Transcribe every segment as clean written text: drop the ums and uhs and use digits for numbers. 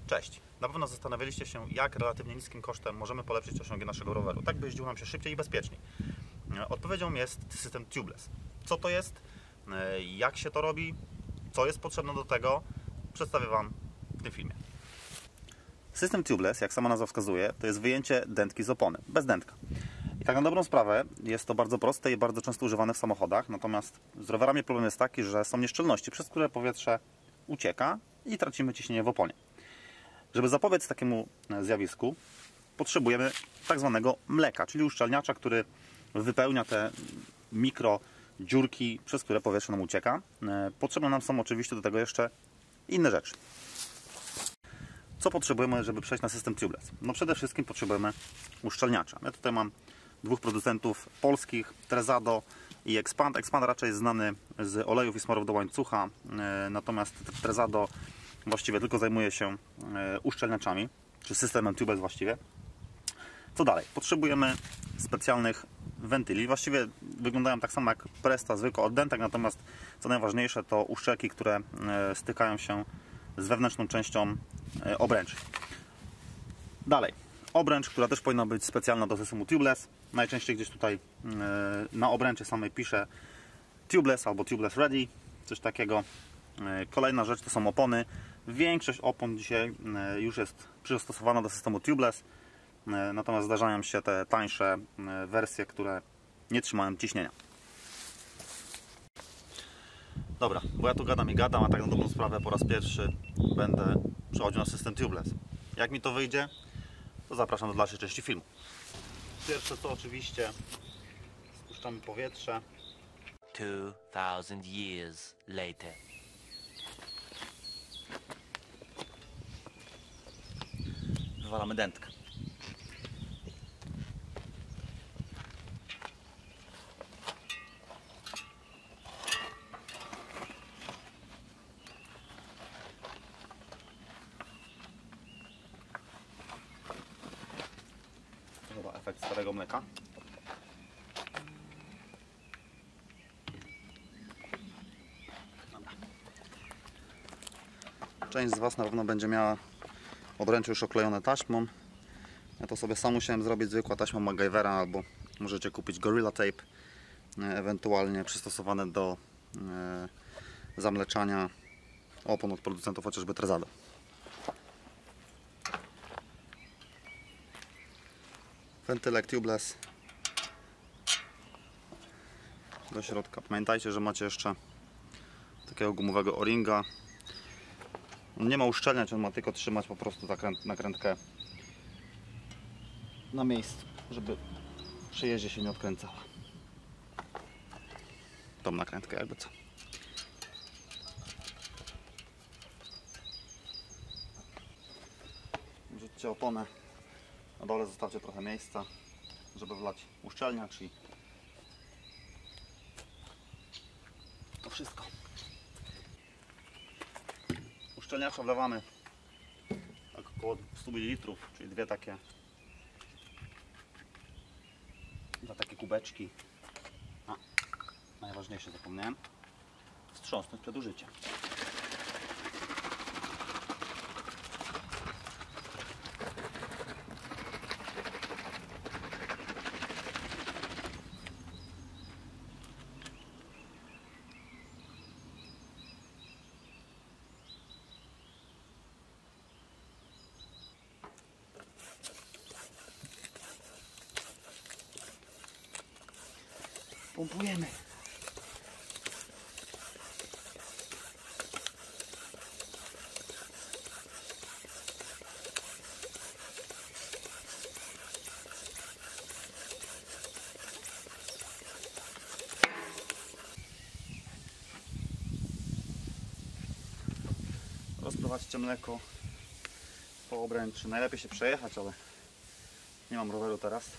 Cześć! Na pewno zastanawialiście się, jak relatywnie niskim kosztem możemy polepszyć osiągi naszego roweru, tak by jeździł nam się szybciej i bezpieczniej. Odpowiedzią jest system tubeless. Co to jest? Jak się to robi? Co jest potrzebne do tego? Przedstawię Wam w tym filmie. System tubeless, jak sama nazwa wskazuje, to jest wyjęcie dętki z opony, bez dętka. I tak na dobrą sprawę jest to bardzo proste i bardzo często używane w samochodach, natomiast z rowerami problem jest taki, że są nieszczelności, przez które powietrze ucieka i tracimy ciśnienie w oponie. Żeby zapobiec takiemu zjawisku, potrzebujemy tak zwanego mleka, czyli uszczelniacza, który wypełnia te mikro dziurki, przez które powietrze nam ucieka. Potrzebne nam są oczywiście do tego jeszcze inne rzeczy. Co potrzebujemy, żeby przejść na system tubeless? No przede wszystkim potrzebujemy uszczelniacza. Ja tutaj mam dwóch producentów polskich, Trezado i Expand. Expand raczej jest znany z olejów i smarów do łańcucha, natomiast Trezado właściwie tylko zajmuje się uszczelniaczami, czy systemem tubeless właściwie. Co dalej? Potrzebujemy specjalnych wentyli. Właściwie wyglądają tak samo jak Presta zwykła od dętek, natomiast co najważniejsze to uszczelki, które stykają się z wewnętrzną częścią obręczy. Dalej, obręcz, która też powinna być specjalna do systemu tubeless. Najczęściej gdzieś tutaj na obręczy samej pisze tubeless albo tubeless ready, coś takiego. Kolejna rzecz to są opony. Większość opon dzisiaj już jest przystosowana do systemu tubeless, natomiast zdarzają się te tańsze wersje, które nie trzymają ciśnienia. Dobra, bo ja tu gadam i gadam, a tak na dobrą sprawę po raz pierwszy będę przechodził na system tubeless. Jak mi to wyjdzie, to zapraszam do dalszej części filmu. Pierwsze to oczywiście spuszczamy powietrze. 2000 years later. Wywalamy dętkę. To chyba efekt starego mleka. Dobra. Część z Was na pewno będzie miała obręcze już oklejone taśmą. Ja to sobie sam musiałem zrobić, zwykła taśma MacGyvera, albo możecie kupić Gorilla Tape, ewentualnie przystosowane do zamleczania opon od producentów chociażby Trezado. Wentylek tubeless do środka. Pamiętajcie, że macie jeszcze takiego gumowego o-ringa. On nie ma uszczelniać, on ma tylko trzymać po prostu nakrętkę na miejscu, żeby przy jeździe się nie odkręcała. Tą nakrętkę jakby co. Wrzućcie oponę, na dole zostawcie trochę miejsca, żeby wlać uszczelniacz i to wszystko. Uszczelniacza wlewamy tak około 100 ml, czyli dwa takie kubeczki. A, najważniejsze zapomniałem. Wstrząsnąć przed użyciem. Pompujemy. Rozprowadźcie mleko po obręczy. Najlepiej się przejechać, ale nie mam roweru teraz.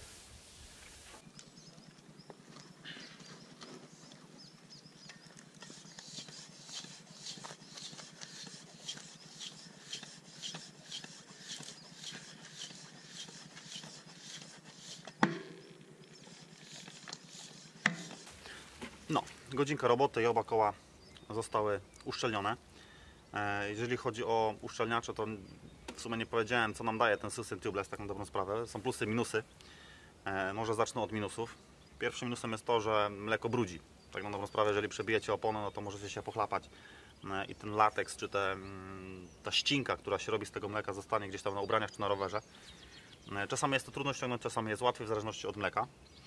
No, godzinka roboty i oba koła zostały uszczelnione. Jeżeli chodzi o uszczelniacze, to w sumie nie powiedziałem, co nam daje ten system tubeless, tak na dobrą sprawę. Są plusy i minusy. Może zacznę od minusów. Pierwszym minusem jest to, że mleko brudzi. Tak na dobrą sprawę, jeżeli przebijecie oponę, no to możecie się pochlapać i ten lateks, czy ta ścinka, która się robi z tego mleka, zostanie gdzieś tam na ubraniach czy na rowerze. Czasami jest to trudno ściągnąć, czasami jest łatwiej, w zależności od mleka.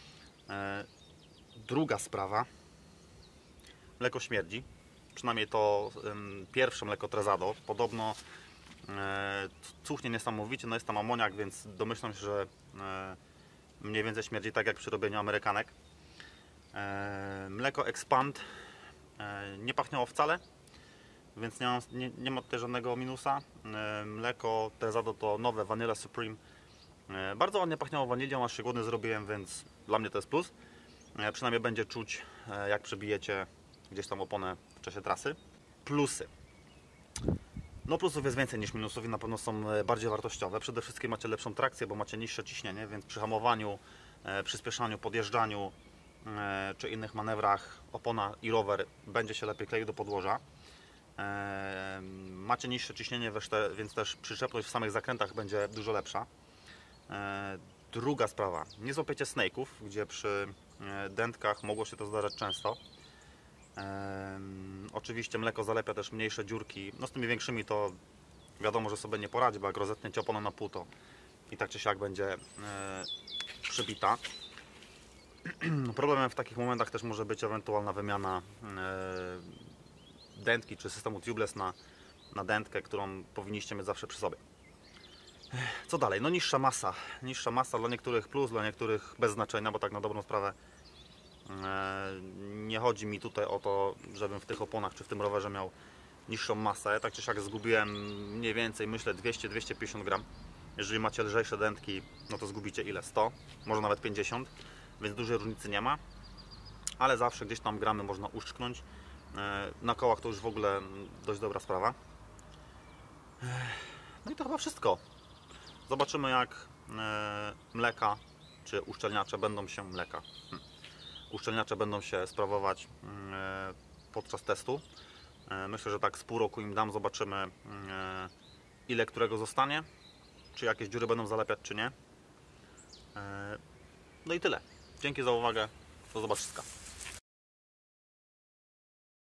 Druga sprawa. Mleko śmierdzi. Przynajmniej to pierwsze mleko Trezado. Podobno cuchnie niesamowicie, no jest tam amoniak, więc domyślam się, że mniej więcej śmierdzi tak jak przy robieniu amerykanek. Mleko Expand nie pachniało wcale, więc nie ma tutaj żadnego minusa. Mleko Trezado to nowe Vanilla Supreme. Bardzo ładnie pachniało wanilią, aż się głodny zrobiłem, więc dla mnie to jest plus. Przynajmniej będzie czuć, jak przebijecie gdzieś tam oponę w czasie trasy. Plusy. No plusów jest więcej niż minusów i na pewno są bardziej wartościowe. Przede wszystkim macie lepszą trakcję, bo macie niższe ciśnienie, więc przy hamowaniu, przyspieszaniu, podjeżdżaniu czy innych manewrach opona i rower będzie się lepiej kleił do podłoża. Macie niższe ciśnienie, więc też przyczepność w samych zakrętach będzie dużo lepsza. Druga sprawa, nie złapiecie snake'ów, gdzie przy dętkach mogło się to zdarzać często. Oczywiście mleko zalepia też mniejsze dziurki, no z tymi większymi to wiadomo, że sobie nie poradzi, bo jak rozetniecie oponę na pół, to i tak czy siak będzie przybita. Problemem w takich momentach też może być ewentualna wymiana dętki czy systemu tubeless na dętkę, którą powinniście mieć zawsze przy sobie. Co dalej? No niższa masa. Niższa masa dla niektórych plus, dla niektórych bez znaczenia, bo tak na dobrą sprawę nie chodzi mi tutaj o to, żebym w tych oponach czy w tym rowerze miał niższą masę. Tak czy siak zgubiłem mniej więcej, myślę, 200-250 gram. Jeżeli macie lżejsze dętki, no to zgubicie ile? 100, może nawet 50, więc dużej różnicy nie ma. Ale zawsze gdzieś tam gramy można uszczknąć. Na kołach to już w ogóle dość dobra sprawa. No i to chyba wszystko. Zobaczymy, jak mleka czy uszczelniacze będą się sprawować podczas testu. Myślę, że tak z pół roku im dam, zobaczymy, ile którego zostanie, czy jakieś dziury będą zalepiać, czy nie. No i tyle. Dzięki za uwagę. Do zobaczenia.